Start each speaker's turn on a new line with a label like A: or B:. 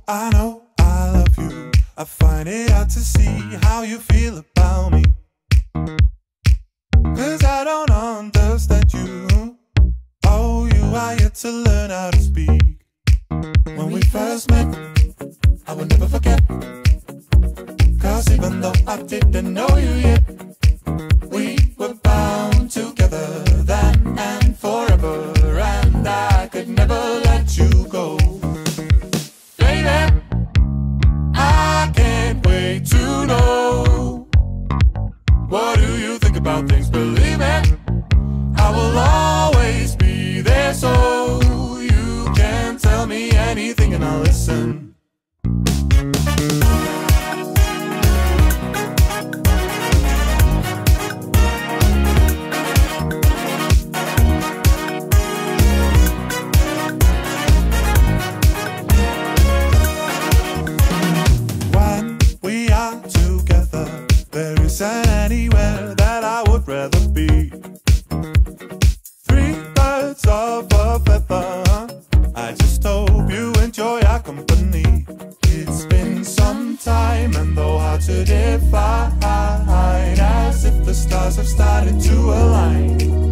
A: I know I love you. I find it hard to see how you feel about me, 'cause I don't understand you. Oh, you are yet to learn how to speak. When we first met, I will never forget, 'cause even though I didn't know you yet, we were bound together then and forever, and I could never let you go. Baby, I can't wait to know, what do you think about things? Believe me, I will always be there, so you can tell me anything and I'll listen. There isn't anywhere that I would rather be. Three birds of a feather, I just hope you enjoy our company. It's been some time and though hard to define, as if the stars have started to align.